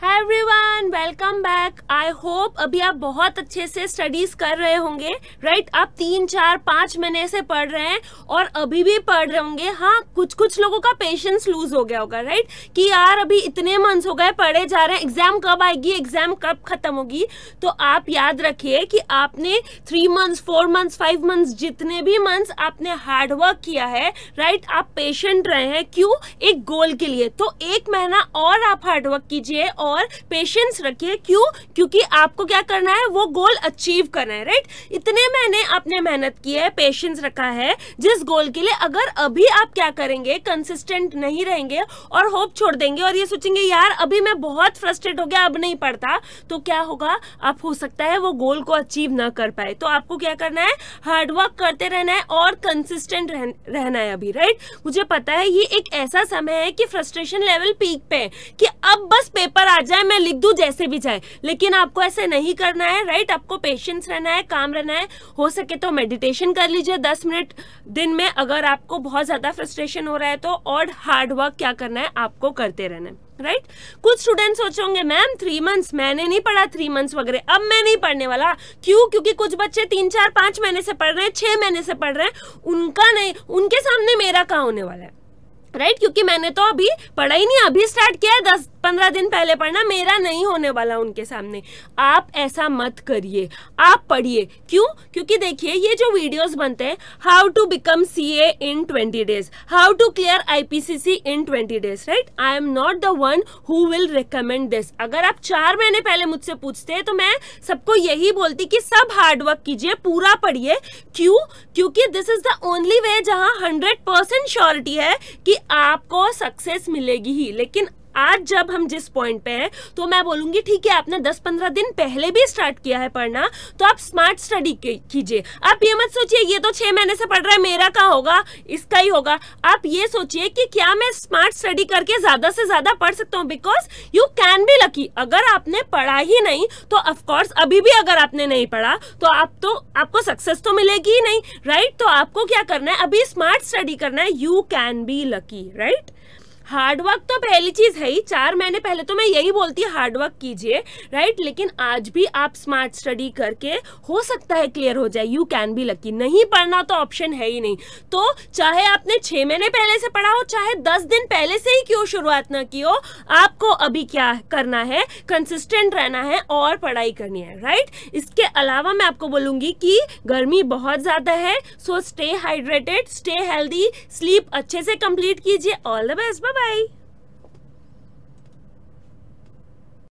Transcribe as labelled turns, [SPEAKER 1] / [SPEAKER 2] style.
[SPEAKER 1] Hi everyone, welcome back. I hope अभी आप बहुत अच्छे से स्टडीज कर रहे होंगे, राइट? आप 3, 4, 5 महीने से पढ़ रहे हैं और अभी भी पढ़ रहे होंगे। हाँ, कुछ लोगों का पेशेंस लूज हो गया होगा, राइट? कि यार अभी इतने मंथ्स हो गए पढ़े जा रहे हैं, एग्जाम कब आएगी, एग्जाम कब खत्म होगी। तो आप याद रखिए कि आपने 3 मंथ्स, 4 मंथ्स, 5 मंथ्स, जितने भी मंथ्स आपने हार्ड वर्क किया है, राइट? आप पेशेंट रहे हैं, क्यों? एक गोल के लिए। तो 1 महीना और आप हार्ड वर्क कीजिए और पेशेंस रखिए। क्यों? क्योंकि आपको क्या करना है, वो गोल अचीव करना है, राइट? इतने महीने आपने मेहनत की है, पेशेंस रखा है जिस गोल के लिए। अगर अभी आप क्या करेंगे, कंसिस्टेंट नहीं रहेंगे और होप छोड़ देंगे और ये सोचेंगे यार अभी मैं बहुत फ्रस्ट्रेट हो गया, अब नहीं पढ़ता, तो क्या होगा? आप हो सकता है वो गोल को अचीव ना कर पाए। तो आपको क्या करना है, हार्ड वर्क करते रहना है और कंसिस्टेंट रहना है अभी, राइट? मुझे पता है ये एक ऐसा समय है कि फ्रस्ट्रेशन लेवल पीक पे है कि अब बस पेपर आ जाए, मैं लिख दूं जैसे भी जाए, लेकिन आपको ऐसे नहीं करना है, राइट? आपको पेशेंस रहना है, काम रहना है। हो सके तो मेडिटेशन कर लीजिए 10 मिनट दिन में, अगर आपको बहुत ज्यादा फ्रस्ट्रेशन हो रहा है तो। और हार्ड वर्क क्या करना है, आपको करते रहना है, राइट? कुछ स्टूडेंट्स सोचोगे मैम 3 मंथ्स मैंने नहीं पढ़ा, 3 मंथ्स वगैरह, अब मैं नहीं पढ़ने वाला। क्यों? क्योंकि कुछ बच्चे 3, 4, 5 महीने से पढ़ रहे हैं, 6 महीने से पढ़ रहे हैं, उनका नहीं, उनके सामने मेरा कहाँ होने वाला है, राइट? क्योंकि मैंने तो अभी पढ़ा ही नहीं, अभी स्टार्ट किया है, 10-15 दिन पहले पढ़ना, मेरा नहीं होने वाला उनके सामने। आप ऐसा मत करिए, आप पढ़िए। क्यों? क्योंकि देखिए ये जो वीडियोस बनते हैं, how to become CA in 20 days, how to clear IPCC in 20 days, right? I am not the one who will recommend this. अगर आप 4 महीने पहले मुझसे पूछते हैं तो मैं सबको यही बोलती कि सब हार्ड वर्क कीजिए, पूरा पढ़िए। क्यों? क्योंकि this is the only way जहां 100% श्योरिटी है कि आपको सक्सेस मिलेगी ही। लेकिन आज जब हम जिस पॉइंट पे हैं तो मैं बोलूंगी ठीक है, आपने 10-15 दिन पहले भी स्टार्ट किया है पढ़ना, तो आप स्मार्ट स्टडी कीजिए। आप ये मत सोचिए ये तो 6 महीने से पढ़ रहा है, मेरा क्या होगा, इसका ही होगा। आप ये सोचिए कि क्या मैं स्मार्ट स्टडी करके ज्यादा से ज्यादा पढ़ सकता हूँ, because you can be lucky. अगर आपने पढ़ा ही नहीं तो ऑफकोर्स अभी भी अगर आपने नहीं पढ़ा तो आपको सक्सेस तो मिलेगी ही नहीं, राइट? तो आपको क्या करना है, अभी स्मार्ट स्टडी करना है, you can be lucky, right? Hard work तो पहली चीज है ही। 4 महीने पहले तो मैं यही बोलती हार्ड वर्क कीजिए, राइट? लेकिन आज भी आप स्मार्ट स्टडी करके हो सकता है क्लियर हो जाए, यू कैन बी लकी। नहीं पढ़ना तो ऑप्शन है ही नहीं। तो चाहे आपने 6 महीने पहले से पढ़ा हो, चाहे 10 दिन पहले से ही क्यों शुरुआत ना की हो, आपको अभी क्या करना है, कंसिस्टेंट रहना है और पढ़ाई करनी है, राइट? इसके अलावा मैं आपको बोलूंगी कि गर्मी बहुत ज्यादा है, so stay hydrated, stay healthy, sleep अच्छे से कंप्लीट कीजिए। All the best, bye bye.